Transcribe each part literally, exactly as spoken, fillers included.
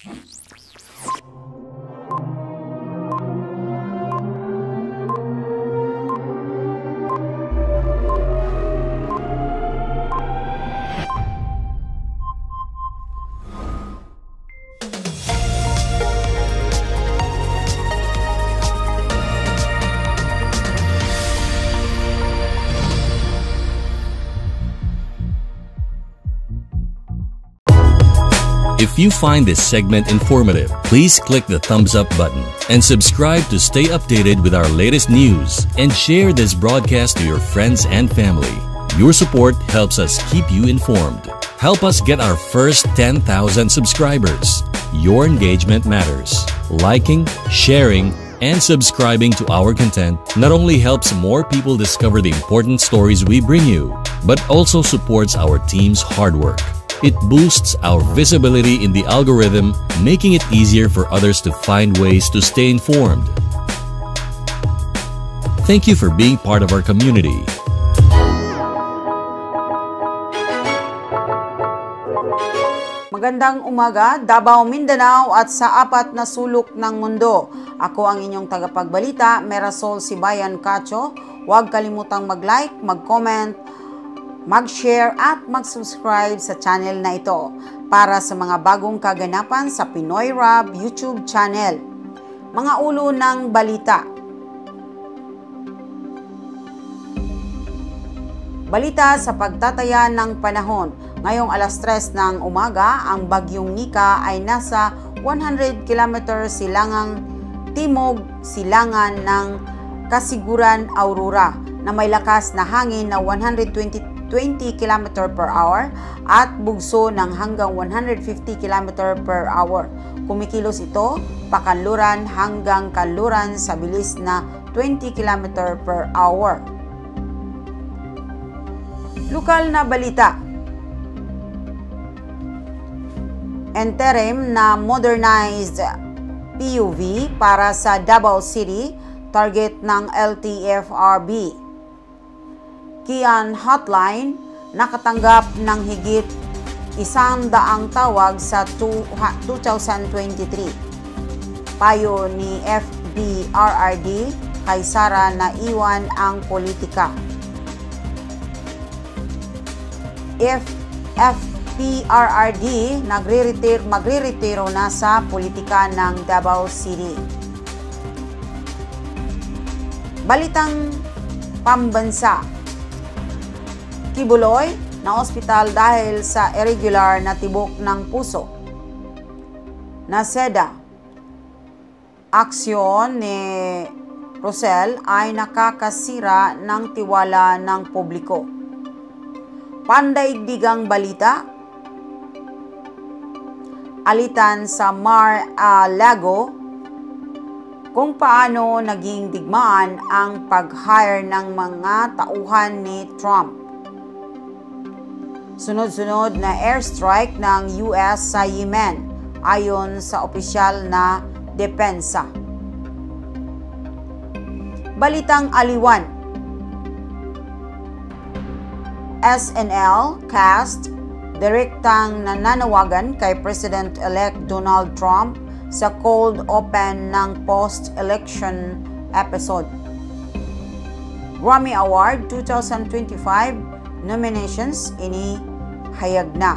If you find this segment informative, please click the thumbs up button and subscribe to stay updated with our latest news, and share this broadcast to your friends and family. Your support helps us keep you informed. Help us get our first ten thousand subscribers. Your engagement matters. Liking, sharing, and subscribing to our content not only helps more people discover the important stories we bring you, but also supports our team's hard work. It boosts our visibility in the algorithm, making it easier for others to find ways to stay informed. Thank you for being part of our community. Magandang umaga, Davao, Mindanao at sa apat na sulok ng mundo. Ako ang inyong tagapagbalita, Merasol Sibayan Cacho. Huwag kalimutang mag-like, mag-comment, mag-share at mag-subscribe sa channel na ito para sa mga bagong kaganapan sa Pinoy Rab YouTube channel. Mga ulo ng balita. Balita sa pagtataya ng panahon. Ngayong alas tres ng umaga, ang bagyong Nika ay nasa one hundred kilometers silangang timog silangan ng Kasiguran, Aurora, na may lakas na hangin na one hundred twenty kilometers per hour at bugso ng hanggang one hundred fifty kilometers per hour. Kumikilos ito pakanluran hanggang kanluran sa bilis na twenty kilometers per hour. Lokal na balita. Interim na modernized P U V para sa Davao City, target ng L T F R B. Kian Hotline, nakatanggap ng higit isang daang tawag sa two thousand twenty-three. Payo ni F B R R D kay Sara na iwan ang politika. If F B R R D nagre-retiro, magre-retiro na sa politika ng Davao City. Balitang pambansa. Kibuloy na ospital dahil sa irregular na tibok ng puso. Naseda, aksyon ni Rosel ay nakakasira ng tiwala ng publiko. Pandaigdigang balita. Alitan sa Mar-a-Lago kung paano naging digmaan ang pag-hire ng mga tauhan ni Trump. Sunod-sunod na airstrike ng U S sa Yemen ayon sa opisyal na depensa. Balitang aliwan. S N L cast direktang nananawagan kay President-elect Donald Trump sa cold open ng post-election episode. Grammy Award twenty twenty-five nominations ini hayag na.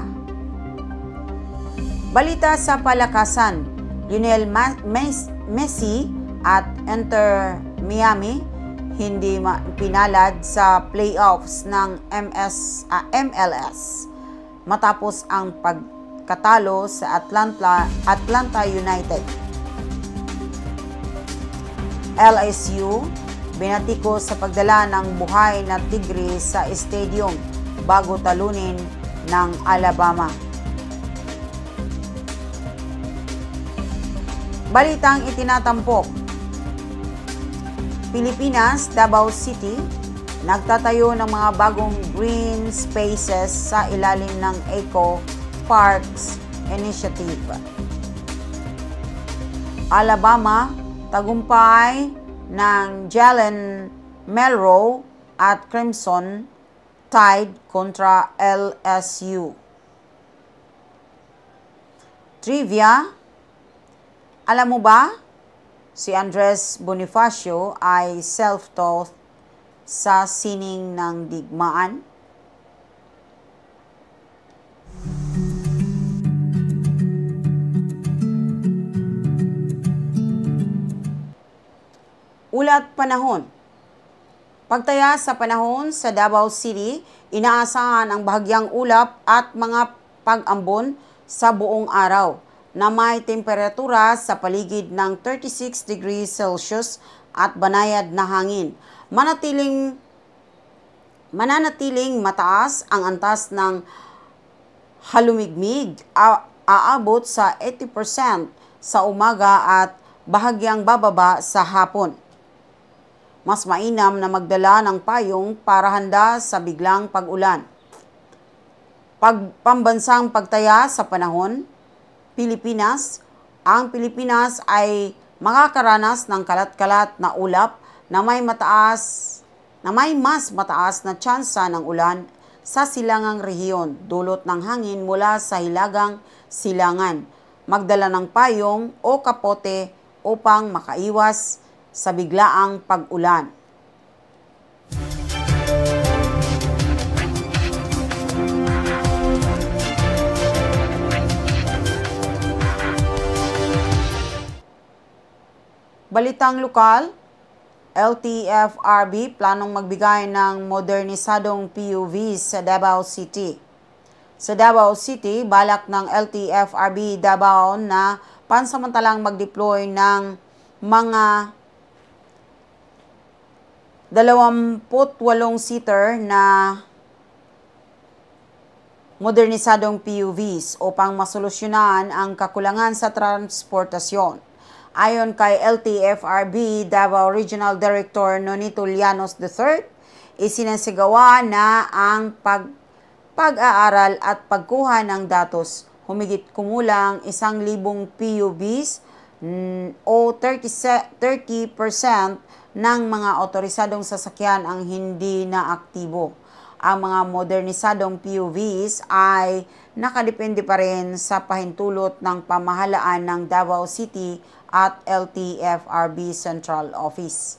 Balita sa palakasan. Lionel Messi at Inter Miami hindi pinalad sa playoffs ng M S, uh, M L S matapos ang pagkatalo sa Atlanta, Atlanta United. L S U binatiko sa pagdala ng buhay na tigre sa stadium bago talunin ng Alabama. Balitang itinatampok. Pilipinas, Davao City, nagtatayo ng mga bagong green spaces sa ilalim ng Eco Parks Initiative. Alabama, tagumpay ng Jalen Milroe at Crimson Tide kontra L S U. Trivia, Alam mo ba, si Andres Bonifacio ay self-taught sa sining ng digmaan? Ulat panahon. Pagtaya sa panahon sa Davao City, inaasahan ang bahagyang ulap at mga pag-ambon sa buong araw na may temperatura sa paligid ng thirty-six degrees Celsius at banayad na hangin. Manatiling, mananatiling mataas ang antas ng halumigmig, aabot sa eighty percent sa umaga at bahagyang bababa sa hapon. Mas mainam na magdala ng payong para handa sa biglang pag-ulan. Pagpambansang pagtaya sa panahon, Pilipinas. Ang Pilipinas ay makakaranas ng kalat-kalat na ulap na may mataas na may mas mataas na tsansa ng ulan sa silangang rehiyon, dulot ng hangin mula sa hilagang silangan. Magdala ng payong o kapote upang makaiwas sa biglaang pag-ulan. Balitang lokal, L T F R B planong magbigay ng modernisadong P U Vs sa Davao City. Sa Davao City, balak ng L T F R B Davao na pansamantalang mag-deploy ng mga dalawampu't-walong seater na modernisadong P U Vs upang masolusyonan ang kakulangan sa transportasyon. Ayon kay L T F R B Davao Regional Director Nonito Llanos the third, isinasigawa na ang pag pag-aaral at pagkuha ng datos. Humigit kumulang isang libong P U Vs mm, o thirty percent ng mga otorisadong sasakyan ang hindi na aktibo. Ang mga modernisadong P U Vs ay nakadepende pa rin sa pahintulot ng pamahalaan ng Davao City at L T F R B Central Office.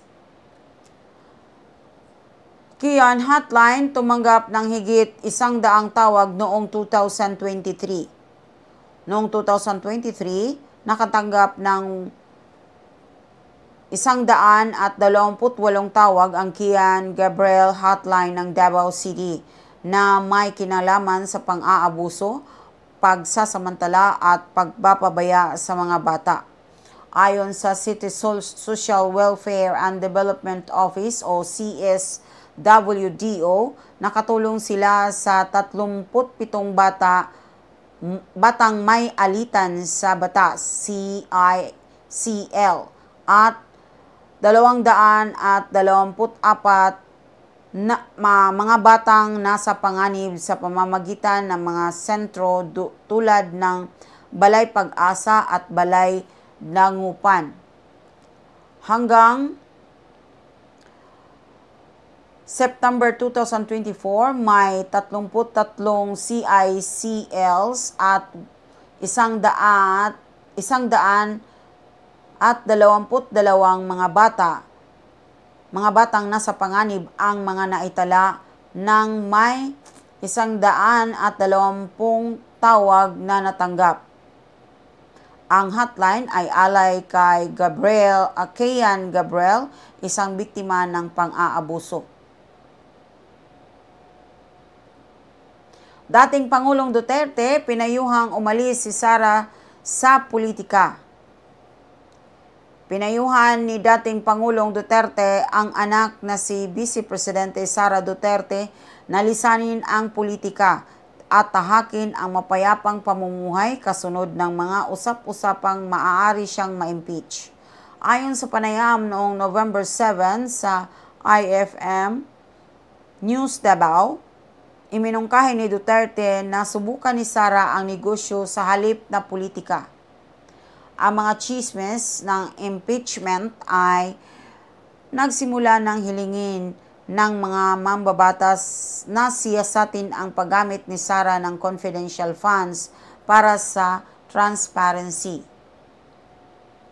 Kian Hotline tumanggap ng higit isang daang tawag noong two thousand twenty-three. Noong two thousand twenty-three, nakatanggap ng isang daan at dalawamput walong tawag ang Kian Gabriel Hotline ng Davao City na may kinalaman sa pang-aabuso, pagsasamantala at pagpapabaya sa mga bata. Ayon sa City Social Welfare and Development Office o C S W D O, nakatulong sila sa tatlumput pitong bata, batang may alitan sa batas C I C L at dalawang daan at dalawamput apat na mga batang nasa panganib sa pamamagitan ng mga sentro du, tulad ng Balay Pag-asa at Balay Nangupan. Hanggang September two thousand twenty-four, may tatlumput tatlong C I C Ls at isang daan, isang daan at dalawamput dalawang mga bata, mga batang nasa panganib ang mga naitala ng may isang daan at dalawampung tawag na natanggap. Ang hotline ay alay kay Gabriel, uh, Kian Gabriel, isang biktima ng pang-aabuso. Dating Pangulong Duterte, pinayuhang umalis si Sara sa politika. Pinayuhan ni dating Pangulong Duterte ang anak na si Vice Presidente Sara Duterte na lisanin ang politika at tahakin ang mapayapang pamumuhay kasunod ng mga usap-usapang maaari siyang ma-impeach. Ayon sa panayam noong November seventh sa I F M News Davao, iminungkahi ni Duterte na subukan ni Sara ang negosyo sa halip na politika. Ang mga chismes ng impeachment ay nagsimula ng hilingin ng mga mambabatas na siyasatin ang paggamit ni Sara ng confidential funds para sa transparency.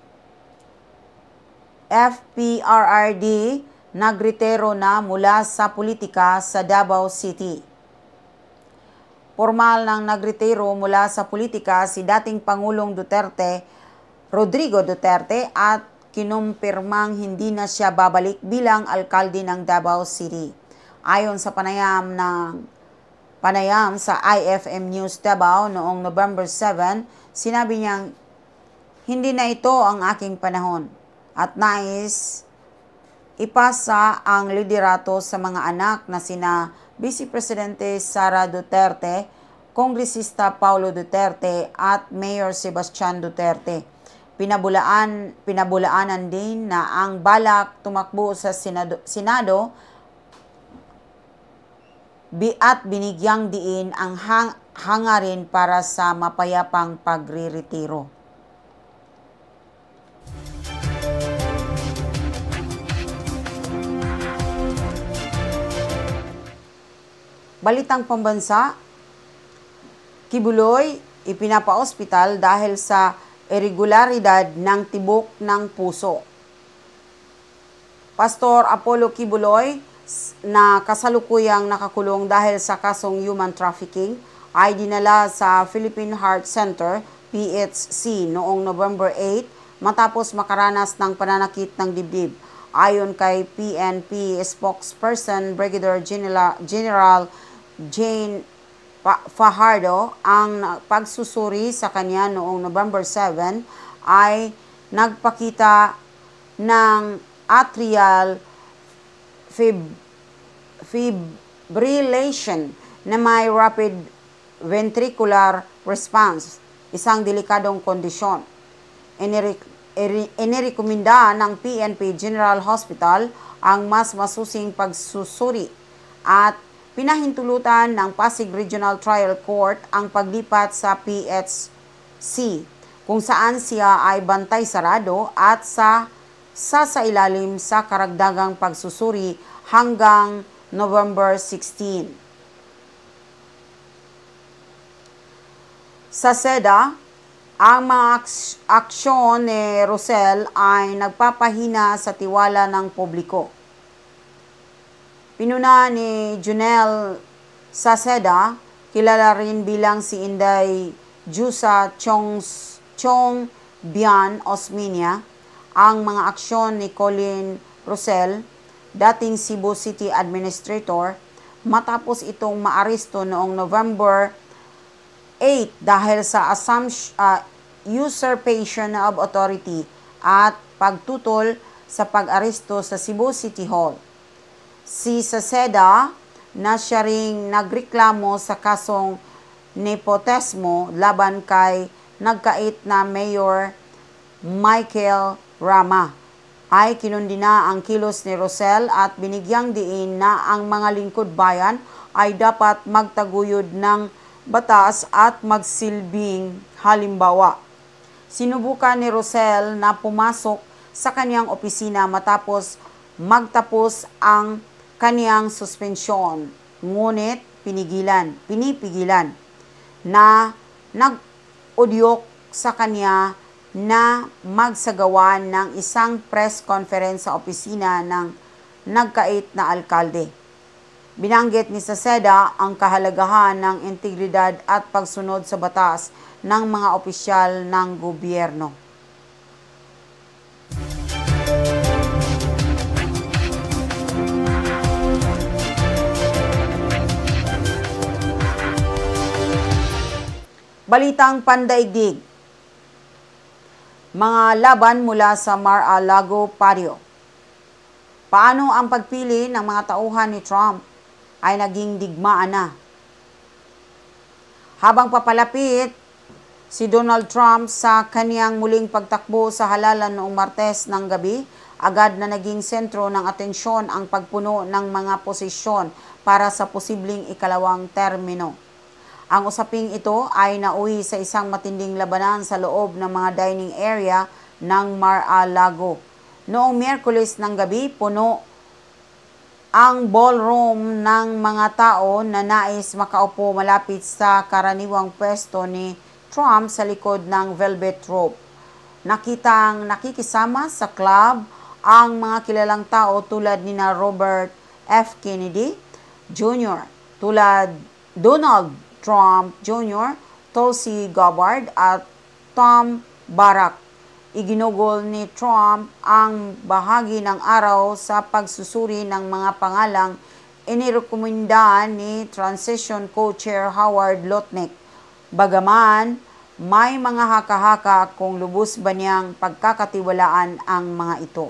F P R R D nagretiro na mula sa politika sa Davao City. Formal nang nagretiro mula sa politika si dating Pangulong Duterte, Rodrigo Duterte, at kinumpirmang hindi na siya babalik bilang alkalde ng Davao City. Ayon sa panayam ng panayam sa I F M News Davao noong November seventh, sinabi niyang, "Hindi na ito ang aking panahon at nais ipasa ang liderato sa mga anak na sina Vice Presidente Sara Duterte, Kongresista Paulo Duterte at Mayor Sebastian Duterte." Pinabulaan, pinabulaanan din na ang balak tumakbo sa Senado, Senado bi at binigyang diin ang hang, hangarin para sa mapayapang pagre-retiro. Balitang pambansa, Kibuloy ipinapa-ospital dahil sa irregularidad ng tibok ng puso. Pastor Apollo Kibuloy, na kasalukuyang nakakulong dahil sa kasong human trafficking, ay dinala sa Philippine Heart Center, P H C, noong November eighth matapos makaranas ng pananakit ng dibdib. Ayon kay P N P spokesperson Brigadier General, General Jane Fajardo, ang pagsusuri sa kanya noong November seventh ay nagpakita ng atrial fib fibrillation na may rapid ventricular response, isang delikadong kondisyon. Inirekomenda ng P N P General Hospital ang mas masusing pagsusuri at pinahintulutan ng Pasig Regional Trial Court ang paglipat sa P H C, kung saan siya ay bantay sarado at sa sasailalim sa karagdagang pagsusuri hanggang November sixteenth. Sa SEDA, ang mga aks- aksyon ni Rosel ay nagpapahina sa tiwala ng publiko. Pinuna ni Junel sa SEDA, kilala rin bilang si Inday Jusa Chong, Chong Bian Osminia, ang mga aksyon ni Colin Rosel, dating Cebu City Administrator, matapos itong maaresto noong November eighth dahil sa assumption, uh, usurpation of authority at pagtutol sa pag-aresto sa Cebu City Hall. Si Saseda na siya ring nagreklamo sa kasong nepotesmo laban kay nagkait na Mayor Michael Rama, ay kinundina ang kilos ni Rosel at binigyang diin na ang mga lingkod bayan ay dapat magtaguyod ng batas at magsilbing halimbawa. Sinubukan ni Rosel na pumasok sa kanyang opisina matapos magtapos ang kaniyang suspensyon, ngunit pinigilan, pinipigilan na nag-udyok sa kanya na magsagawa ng isang press conference sa opisina ng nagkait na alkalde. Binanggit ni Saseda ang kahalagahan ng integridad at pagsunod sa batas ng mga opisyal ng gobyerno. Balitang pandaigdig. Mga laban mula sa Mar-a-Lago patio. Paano ang pagpili ng mga tauhan ni Trump ay naging digmaan na? Habang papalapit si Donald Trump sa kaniyang muling pagtakbo sa halalan noong Martes ng gabi, agad na naging sentro ng atensyon ang pagpuno ng mga posisyon para sa posibleng ikalawang termino. Ang usaping ito ay nauwi sa isang matinding labanan sa loob ng mga dining area ng Mar-a-Lago. Noong Miyerkules ng gabi, puno ang ballroom ng mga tao na nais makaupo malapit sa karaniwang pwesto ni Trump sa likod ng velvet rope. Nakitang nakikisama sa club ang mga kilalang tao tulad ni na Robert F. Kennedy Junior, tulad Donald Trump Junior, Tulsi Gabbard at Tom Barrack. Iginugol ni Trump ang bahagi ng araw sa pagsusuri ng mga pangalang inirekomenda ni Transition Co-Chair Howard Lutnick. Bagaman may mga haka-haka kung lubos ba niyang pagkakatiwalaan ang mga ito.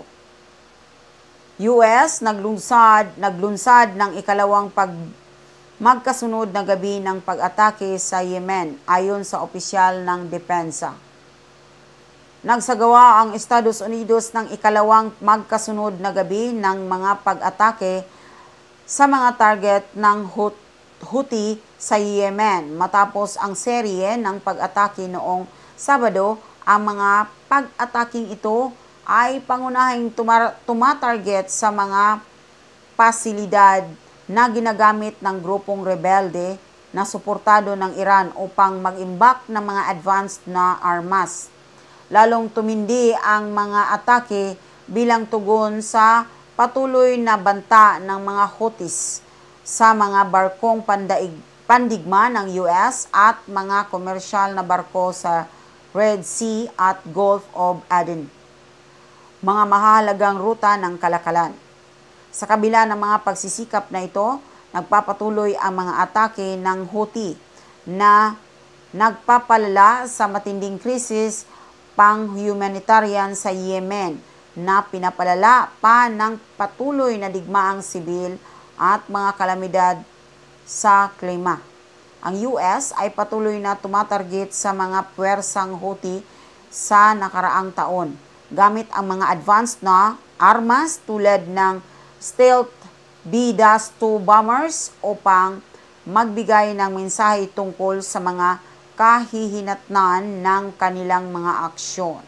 U S naglunsad, naglunsad ng ikalawang pag magkasunod na gabi ng pag-atake sa Yemen ayon sa opisyal ng depensa. Nagsagawa ang Estados Unidos ng ikalawang magkasunod na gabi ng mga pag-atake sa mga target ng Houthi sa Yemen matapos ang serye ng pag-atake noong Sabado. Ang mga pag-ataking ito ay pangunahing tumatarget sa mga pasilidad na ginagamit ng grupong rebelde na suportado ng Iran upang mag-imbak ng mga advanced na armas. Lalong tumindi ang mga atake bilang tugon sa patuloy na banta ng mga Houthis sa mga barkong pandaig, pandigma ng U S at mga komersyal na barko sa Red Sea at Gulf of Aden, mga mahalagang ruta ng kalakalan. Sa kabila ng mga pagsisikap na ito, nagpapatuloy ang mga atake ng Houthi na nagpapalala sa matinding krisis pang-humanitarian sa Yemen na pinapalala pa ng patuloy na digmaang sibil at mga kalamidad sa klima. Ang U S ay patuloy na tumatarget sa mga puwersang Houthi sa nakaraang taon gamit ang mga advanced na armas tulad ng stealth B two bombers upang magbigay ng mensahe tungkol sa mga kahihinatnan ng kanilang mga aksyon.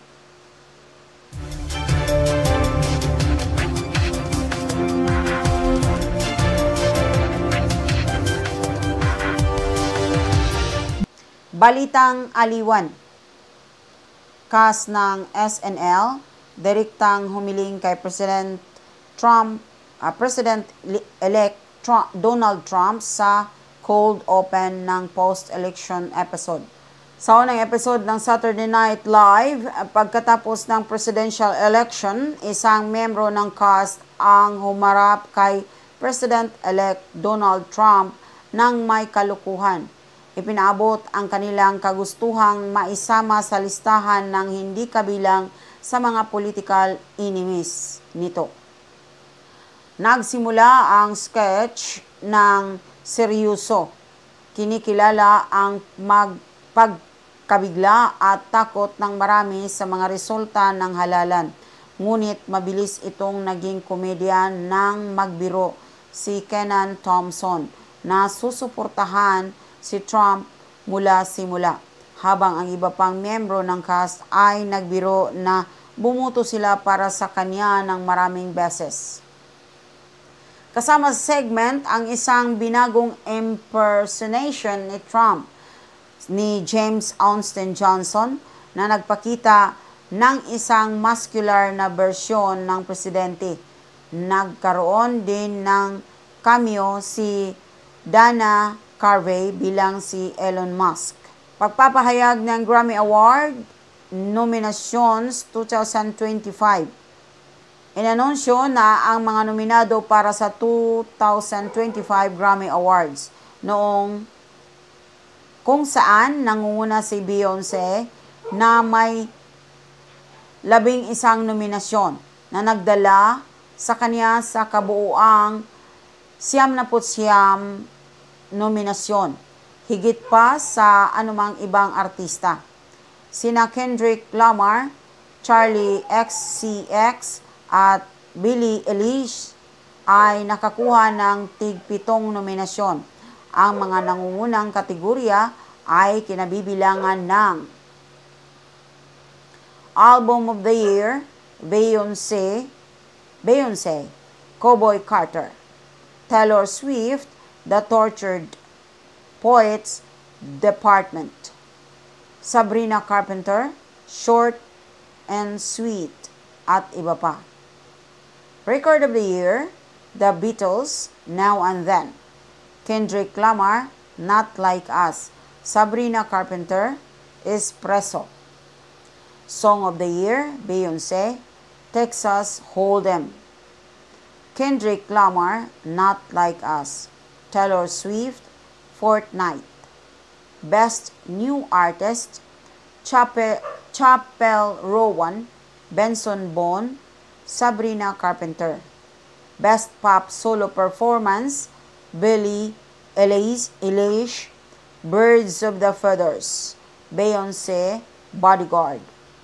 Balitang aliwan. Kas ng S N L, direktang humiling kay President Trump, uh, President-elect Trump, Donald Trump sa cold open ng post-election episode. Sa unang episode ng Saturday Night Live, pagkatapos ng presidential election, isang membro ng cast ang humarap kay President-elect Donald Trump ng may kalukuhan. Ipinaabot ang kanilang kagustuhang maisama sa listahan ng hindi kabilang sa mga political enemies nito. Nagsimula ang sketch ng seryoso. Kinikilala ang magpagkabigla at takot ng marami sa mga resulta ng halalan. Ngunit mabilis itong naging komedya ng magbiro si Kenan Thompson na susuportahan si Trump mula simula, habang ang iba pang miyembro ng cast ay nagbiro na bumuto sila para sa kanya ng maraming beses. Kasama sa segment ang isang binagong impersonation ni Trump ni James Austin Johnson na nagpakita ng isang muscular na bersyon ng presidente. Nagkaroon din ng cameo si Dana Carvey bilang si Elon Musk. Pagpapahayag ng Grammy Award nominations twenty twenty-five. Inanunsyo na ang mga nominado para sa two thousand twenty-five Grammy Awards noong kung saan nangunguna si Beyonce na may labing isang nominasyon na nagdala sa kanya sa kabuuang siyam na siyam nominasyon, higit pa sa anumang ibang artista. Sina Kendrick Lamar, Charlie X C X at Billie Eilish ay nakakuha ng tig-pitong nominasyon. Ang mga nangungunang kategorya ay kinabibilangan ng Album of the Year, Beyonce, Beyonce, Cowboy Carter, Taylor Swift, The Tortured Poets Department, Sabrina Carpenter, Short and Sweet, at iba pa. Record of the Year, The Beatles, Now and Then. Kendrick Lamar, Not Like Us. Sabrina Carpenter, Espresso. Song of the Year, Beyoncé, Texas Hold'em. Kendrick Lamar, Not Like Us. Taylor Swift, Fortnite. Best New Artist, Chappell, Chappell Rowan, Benson Boone, Sabrina Carpenter. Best Pop Solo Performance, Billie Eilish, Eilish, Birds of the Feathers. Beyoncé, Bodyguard.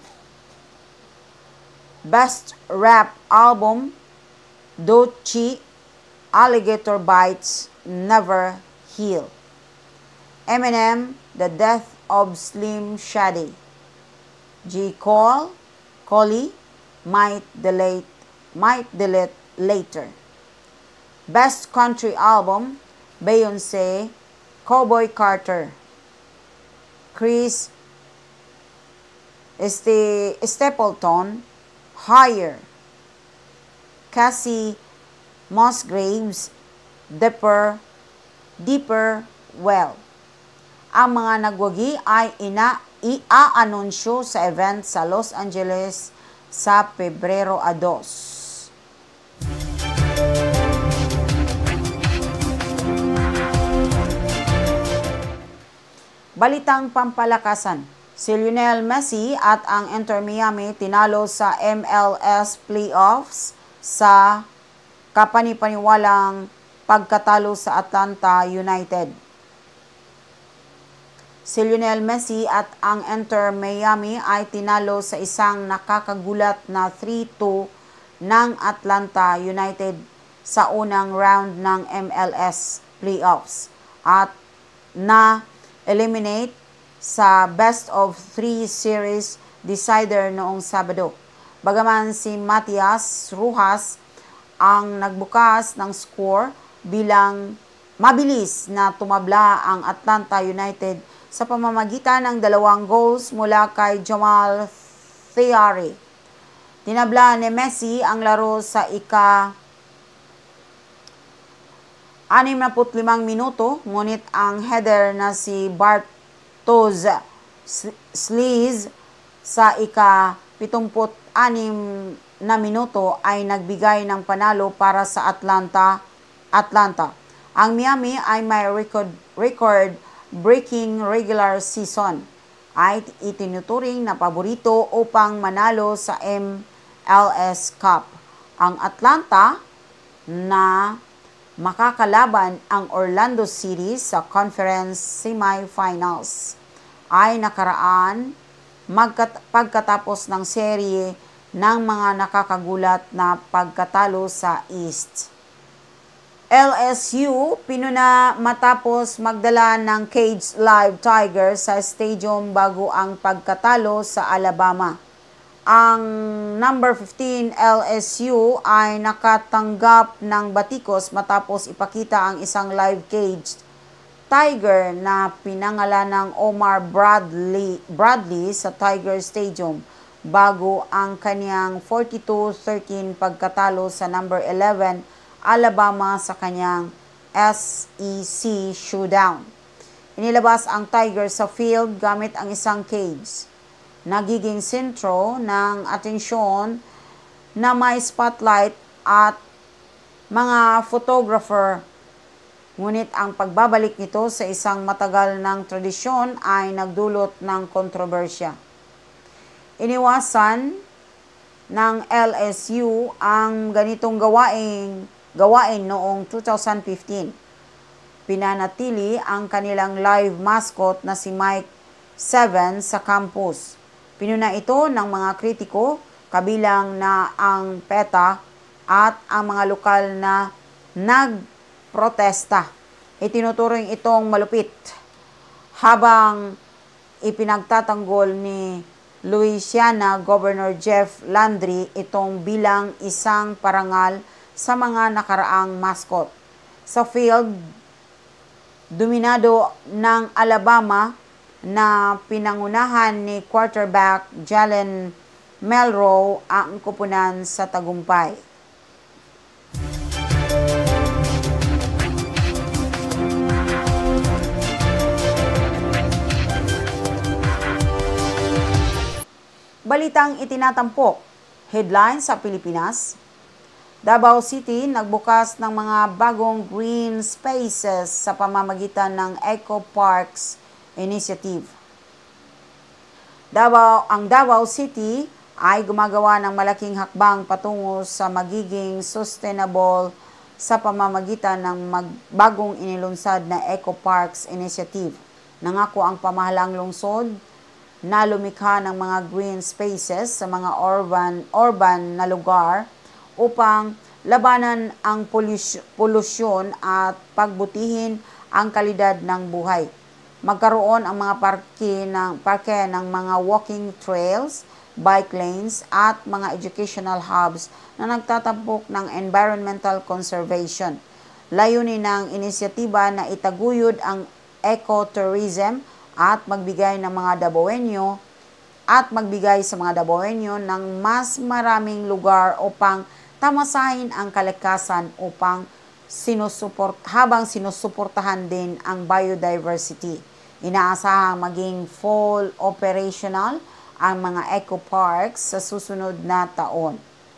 Best Rap Album, Doechii, Alligator Bites, Never Heal. Eminem, The Death of Slim Shady. J. Cole, Collie, Might Delete, Might Delete Later. Best Country Album, Beyoncé, Cowboy Carter. Chris Ste Stapleton, Higher. Cassie Musgraves, Deeper, Deeper Well. Ang mga nagwagi ay ina i-aanunsyo sa event sa Los Angeles sa Pebrero two. Balitang pampalakasan. Si Lionel Messi at ang Inter Miami tinalo sa M L S playoffs sa kapanipaniwalang pagkatalo sa Atlanta United. Si Lionel Messi at ang Inter Miami ay tinalo sa isang nakakagulat na three two ng Atlanta United sa unang round ng M L S playoffs at na-eliminate sa best of three series decider noong Sabado. Bagaman si Matias Rojas ang nagbukas ng score bilang mabilis na tumabla ang Atlanta United sa pamamagitan ng dalawang goals mula kay Jamal Thiari. Tinabla ni Messi ang laro sa ika sixty na limang minuto, ngunit ang header na si Bartosz Sliz sa ika seventy-six na minuto ay nagbigay ng panalo para sa Atlanta. Atlanta. Ang Miami ay may record record breaking regular season ay itinuturing na paborito upang manalo sa M L S Cup. Ang Atlanta na makakalaban ang Orlando City sa conference semifinals ay nakaraan magkat- pagkatapos ng serye ng mga nakakagulat na pagkatalo sa East. L S U pinuna matapos magdala ng Cage Live Tigers sa stadium bago ang pagkatalo sa Alabama. Ang number fifteen L S U ay nakatanggap ng batikos matapos ipakita ang isang live cage Tiger na pinangalan ng Omar Bradley, Bradley sa Tiger Stadium bago ang kanyang forty-two thirteen pagkatalo sa number eleven Alabama sa kanyang S E C showdown. Inilabas ang Tiger sa field gamit ang isang cage. Nagiging sentro ng atensyon na may spotlight at mga photographer. Ngunit ang pagbabalik nito sa isang matagal ng tradisyon ay nagdulot ng kontrobersya. Iniwasan ng L S U ang ganitong gawain gawain noong two thousand fifteen. Pinanatili ang kanilang live mascot na si Mike Seven sa campus. Pinuna ito ng mga kritiko, kabilang na ang PETA at ang mga lokal na nagprotesta. Itinuturing itong malupit, habang ipinagtatanggol ni Louisiana Governor Jeff Landry itong bilang isang parangal sa mga nakaraang mascot. Sa field, dominado ng Alabama na pinangunahan ni quarterback Jalen Milroe ang kupunan sa tagumpay. Balitang itinatampok. Headline sa Pilipinas. Davao City nagbukas ng mga bagong green spaces sa pamamagitan ng Eco Parks Initiative. Davao, ang Davao City ay gumagawa ng malaking hakbang patungo sa magiging sustainable sa pamamagitan ng bagong inilunsad na Eco Parks Initiative. Nangako ang pamahalang lungsod na lumikha ng mga green spaces sa mga urban, urban na lugar upang labanan ang polusyon at pagbutihin ang kalidad ng buhay. Magkaroon ang mga parke ng, parke ng mga walking trails, bike lanes at mga educational hubs na nagtatampok ng environmental conservation. Layunin ng inisyatiba na itaguyod ang ecotourism at magbigay ng mga Davaoenyo at magbigay sa mga Davaoenyo ng mas maraming lugar upang tamasahin ang kalikasan upang sinusuport, habang sinusuportahan din ang biodiversity. Inaasahang maging full operational ang mga eco parks sa susunod na taon.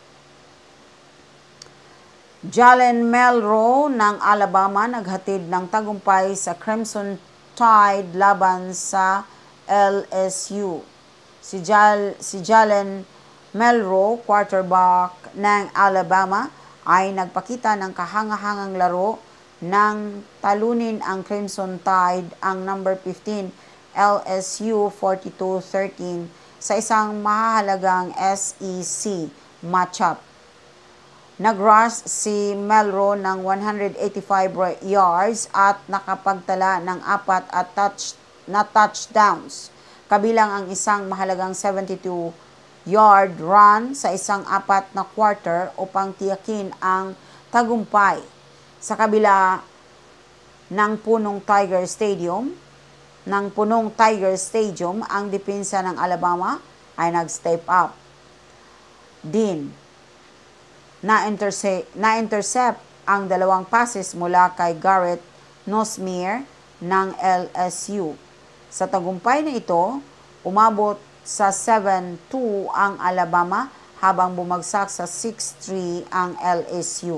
Jalen Melro ng Alabama naghatid ng tagumpay sa Crimson Tide laban sa L S U. Si, Jal, si Jalen Melro, quarterback ng Alabama, ay nagpakita ng kahangahangang laro nang talunin ang Crimson Tide ang number fifteen L S U forty-two thirteen sa isang mahalagang S E C matchup. Nag-rush si Melro ng one hundred eighty-five yards at nakapagtala ng apat at touch, na touchdowns, kabilang ang isang mahalagang seventy-two yard run sa isang apat na quarter upang tiyakin ang tagumpay. Sa kabila ng punong Tiger Stadium, ng punong Tiger Stadium, ang depensa ng Alabama ay nag-step up din. Na-intercept, na-intercept ang dalawang passes mula kay Garrett Nosmere ng L S U. Sa tagumpay na ito, umabot sa seven two ang Alabama habang bumagsak sa six three ang L S U.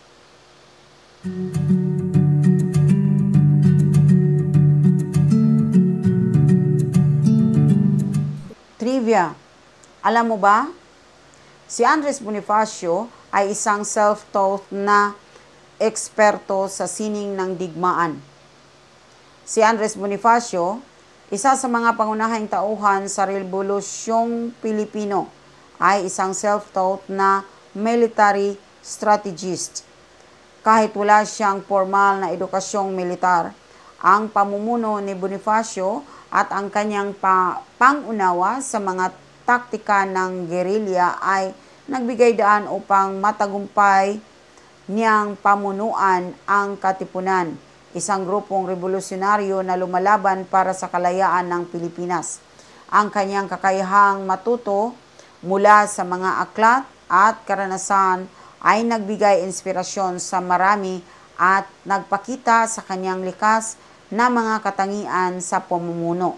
Trivia. Alam mo ba? Si Andres Bonifacio ay isang self-taught na eksperto sa sining ng digmaan. Si Andres Bonifacio, isa sa mga pangunahing tauhan sa Rebolusyong Pilipino, ay isang self-taught na military strategist. Kahit wala siyang formal na edukasyong militar, ang pamumuno ni Bonifacio at ang kanyang pa pangunawa sa mga taktika ng gerilya ay nagbigay daan upang matagumpay niyang pamunuan ang Katipunan, isang grupong revolusyonaryo na lumalaban para sa kalayaan ng Pilipinas. Ang kanyang kakayahang matuto mula sa mga aklat at karanasan ay nagbigay inspirasyon sa marami at nagpakita sa kanyang likas na mga katangian sa pamumuno.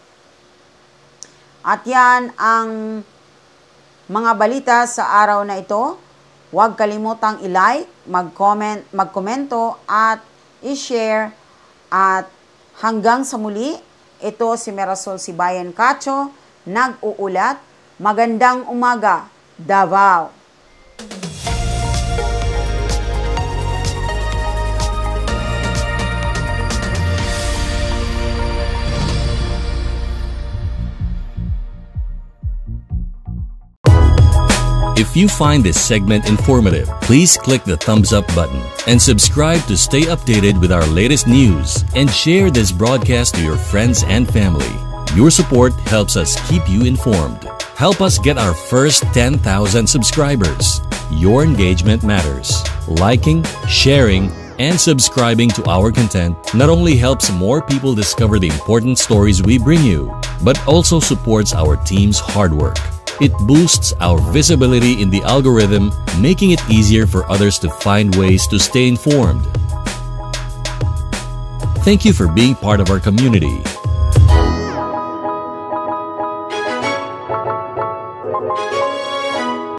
At yan ang mga balita sa araw na ito. Huwag kalimutang i-like, mag-comment, magkomento at i-share. At hanggang sa muli, ito si Merasol Sibayan Cacho, nag-uulat. Magandang umaga, Davao! If you find this segment informative, please click the thumbs up button and subscribe to stay updated with our latest news, and share this broadcast to your friends and family. Your support helps us keep you informed. Help us get our first ten thousand subscribers. Your engagement matters. Liking, sharing, and subscribing to our content not only helps more people discover the important stories we bring you, but also supports our team's hard work. It boosts our visibility in the algorithm, making it easier for others to find ways to stay informed. Thank you for being part of our community.